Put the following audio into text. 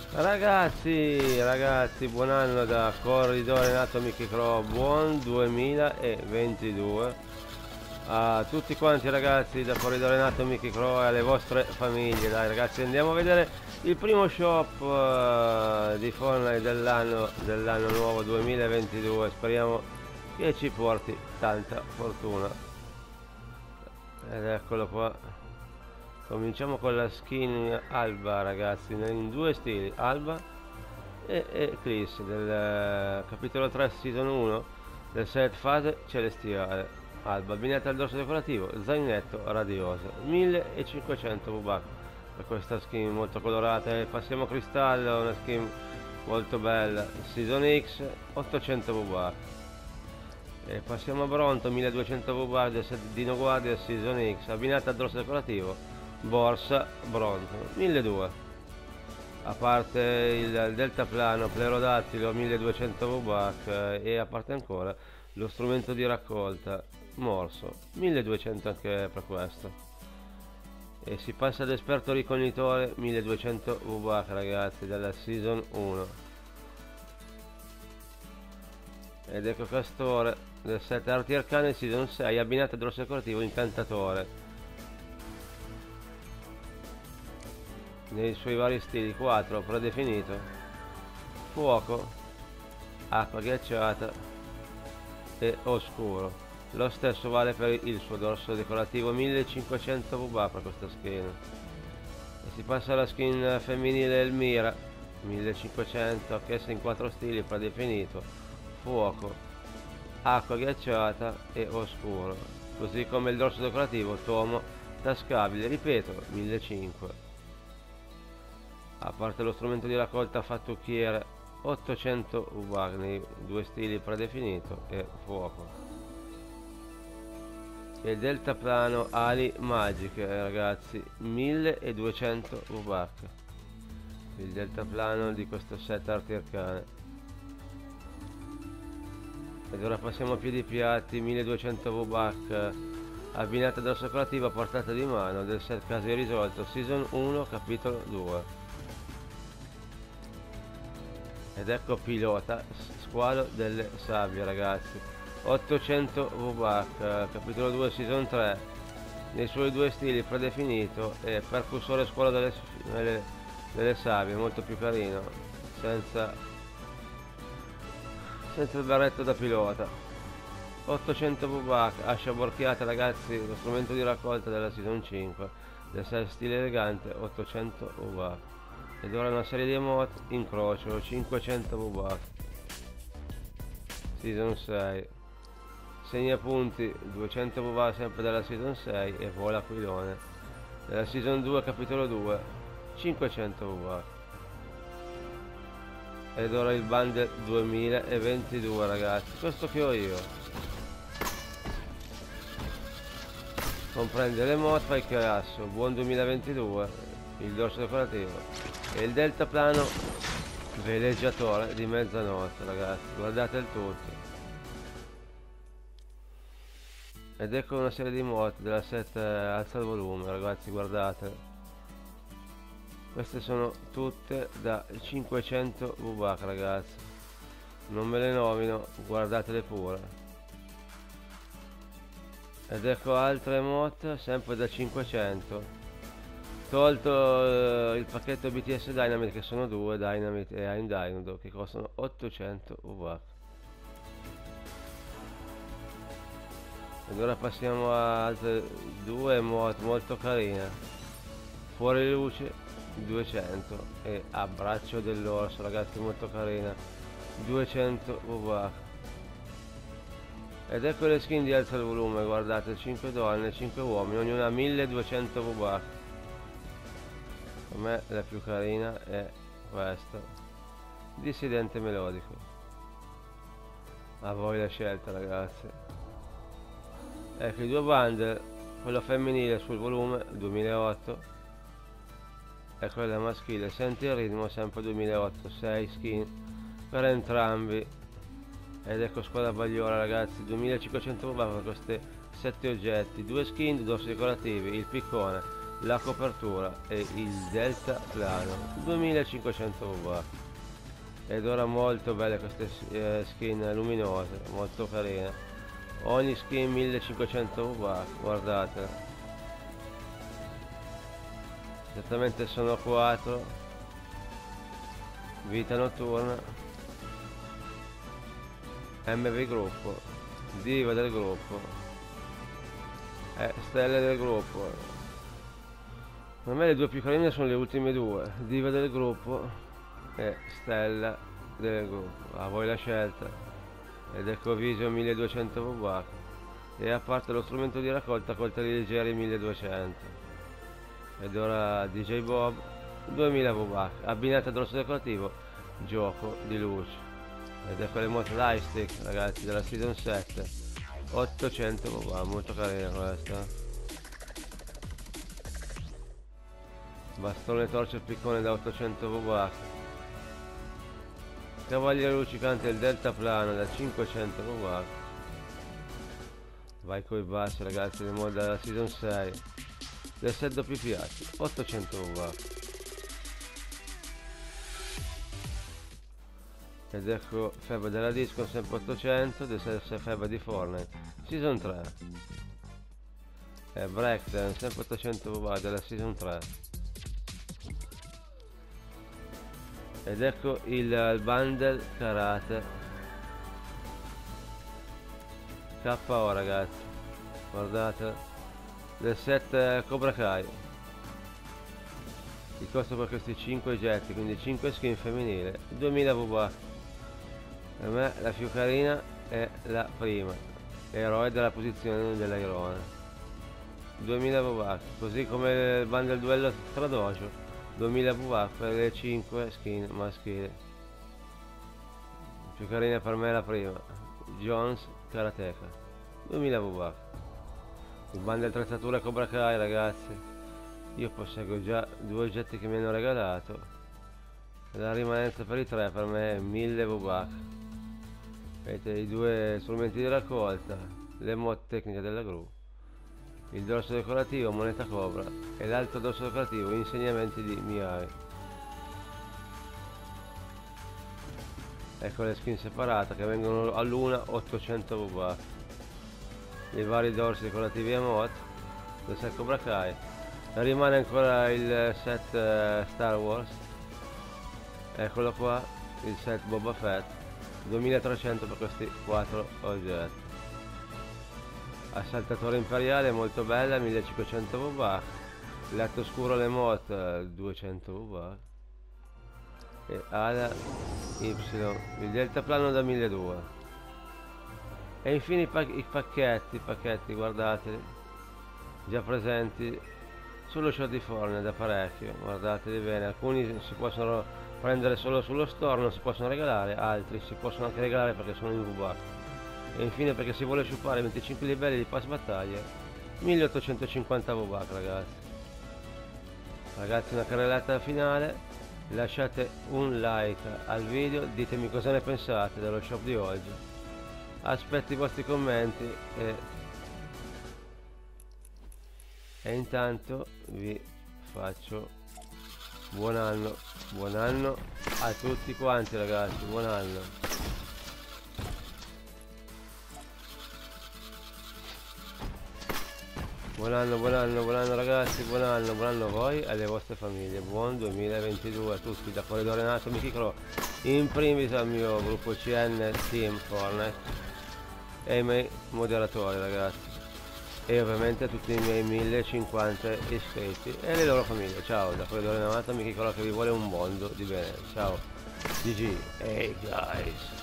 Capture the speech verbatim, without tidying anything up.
Ragazzi, ragazzi, buon anno da Corridore Nato Mickey Crow, buon duemilaventidue a tutti quanti ragazzi da Corridore Nato Mickey Crow e alle vostre famiglie. Dai ragazzi, andiamo a vedere il primo shop uh, di Fortnite dell'anno dell'anno nuovo duemilaventidue. Speriamo che ci porti tanta fortuna. Ed eccolo qua. Cominciamo con la skin Alba ragazzi, in due stili, Alba e, e Chris del uh, capitolo tre season uno del set fase celestiale. Alba, abbinata al dorso decorativo, zainetto radioso, millecinquecento V-Bucks per questa skin molto colorata. E passiamo a Cristallo, una skin molto bella, season X, ottocento V-Bucks. E passiamo a Bronto, milleduecento V-Bucks del set Dino Guardia season X, abbinata al dorso decorativo, borsa Bronto, milleduecento. A parte il deltaplano plerodattilo, milleduecento V-Bucks, eh, e a parte ancora lo strumento di raccolta morso, milleduecento anche per questo. E si passa ad esperto ricognitore, milleduecento V-Bucks ragazzi, dalla season uno. Ed ecco Castore del set Arti Arcane season sei, abbinato al dorso decorativo incantatore nei suoi vari stili, quattro predefinito, fuoco, acqua ghiacciata e oscuro. Lo stesso vale per il suo dorso decorativo, millecinquecento V-Bucks per questa skin. E si passa alla skin femminile Elmira, millecinquecento, anch'essa in quattro stili, predefinito, fuoco, acqua ghiacciata e oscuro, così come il dorso decorativo tomo tascabile, ripeto, millecinquecento. A parte lo strumento di raccolta fattucchiere, ottocento V-Bucks nei due stili predefinito e fuoco. E il deltaplano ali magiche ragazzi, milleduecento V-Bucks, il deltaplano di questo set Arti Arcane. Ed ora passiamo a piedi piatti, milleduecento V-Bucks, abbinata ad dorso decorativo a portata di mano del set Caso Risolto season uno capitolo due. Ed ecco Pilota, squalo delle sabbie ragazzi, ottocento V-Bucks, capitolo due season tre, nei suoi due stili predefinito e percussore squalo delle, delle, delle sabbie, molto più carino, senza, senza il berretto da pilota. Ottocento V-Bucks, ascia borchiata ragazzi, lo strumento di raccolta della season cinque, del stile elegante, ottocento V-Bucks. Ed ora una serie di emote, incrocio, cinquecento V-Bucks, season sei, segnapunti, duecento V-Bucks sempre della season sei e vola aquilone della season due capitolo due, cinquecento V-Bucks. Ed ora il bundle duemilaventidue ragazzi, questo che ho io, comprende le emote, fai chiasso, buon duemilaventidue, il dorso decorativo e il deltaplano veleggiatore di mezzanotte ragazzi, guardate il tutto. Ed ecco una serie di mod della set eh, alza il volume ragazzi, guardate, queste sono tutte da cinquecento V-Bucks ragazzi, non me le nomino, guardatele pure. Ed ecco altre mod sempre da cinquecento, tolto uh, il pacchetto B T S Dynamite, che sono due, Dynamite e I'm Dynamo, che costano ottocento V-Bucks. Ed ora passiamo a altre due mod molto carine, fuori luce duecento e abbraccio dell'orso ragazzi, molto carina, duecento V-Bucks. Ed ecco le skin di alza il volume, guardate, cinque donne, cinque uomini, ognuna milleduecento V-Bucks. Per me la più carina è questa, dissidente melodico. A voi la scelta ragazzi. Ecco i due bundle, quello femminile sul volume duemilaotto e quella maschile senti il ritmo sempre duemilaotto, sei skin per entrambi. Ed ecco squadra Bagliola ragazzi, duemilacinquecento V-Bucks per questi sette oggetti, due skin, due dorsi decorativi, il piccone la copertura e il delta plano duemilacinquecento watt. Ed ora molto belle queste eh, skin luminose, molto carine, ogni skin millecinquecento watt, guardate, esattamente sono quattro. Vita notturna, M V gruppo, diva del gruppo, eh, stelle del gruppo. Per me le due più carine sono le ultime due, diva del gruppo e stella del gruppo, a voi la scelta. Ed Ecovision milleduecento watt, e a parte lo strumento di raccolta coltelli leggeri milleduecento. Ed ora D J Bob duemila watt, abbinata ad rosso decorativo, gioco di luce. Ed ecco le moto Lightstick, ragazzi, della season sette, ottocento watt, molto carina questa. Bastone torce piccone da ottocento watt. Cavaliere luccicante del delta plano da cinquecento watt. Vai coi bassi, ragazzi, le moto della season sei, del set doppio piatti, ottocento watt. Ed ecco Febbre della Disco sempre ottocento, del stesso Febbre di Fortnite season tre, e Breakdance sempre ottocento watt della season tre. Ed ecco il, il bundle karate K O, ragazzi, guardate, del set Cobra Kai. Il costo per questi cinque oggetti, quindi cinque skin femminili, duemila watt. Per me la più carina è la prima, eroe della posizione dell'airone, duemila watt, così come il bundle duello tra dojo, duemila watt per le cinque skin maschili. La più carina per me è la prima, Jones Karateka, duemila watt. Il bundle attrezzature Cobra Kai, ragazzi, io posseggo già due oggetti che mi hanno regalato, la rimanenza per i tre per me è mille watt. Vedete i due strumenti di raccolta, le mod tecniche della gru, il dorso decorativo moneta cobra e l'altro dorso decorativo insegnamenti di Miyagi. Ecco le skin separate che vengono all'una ottocento watt. I vari dorsi decorativi e mod del set Cobra Kai. Rimane ancora il set uh, Star Wars, eccolo qua, il set Boba Fett, duemilatrecento per questi quattro oggetti. Assaltatore imperiale molto bella, millecinquecento watt. Letto scuro le mod, duecento watt. E ala Y, il delta plano da milleduecento. E infine i, pac i pacchetti, i pacchetti, guardateli, già presenti sullo shop di Fortnite da parecchio, guardateli bene. Alcuni si possono prendere solo sullo store, non si possono regalare, altri si possono anche regalare perché sono incubati. E infine, perché si vuole sciupare venticinque livelli di pass battaglia, milleottocentocinquanta watt, ragazzi. Ragazzi, una carrellata finale, lasciate un like al video, ditemi cosa ne pensate dello shop di oggi, aspetto i vostri commenti e, e intanto vi faccio buon anno, buon anno a tutti quanti, ragazzi, buon anno. Buon anno, buon anno, buon anno ragazzi, buon anno, buon anno a voi e alle vostre famiglie, buon duemilaventidue a tutti, da Corridore Nato Mickey Crow, in primis al mio gruppo C N Team Fortnite e ai miei moderatori, ragazzi, e ovviamente a tutti i miei mille cinquanta iscritti e le loro famiglie. Ciao, da Corridore Nato Mickey Crow che vi vuole un mondo di bene, ciao, G G, hey guys.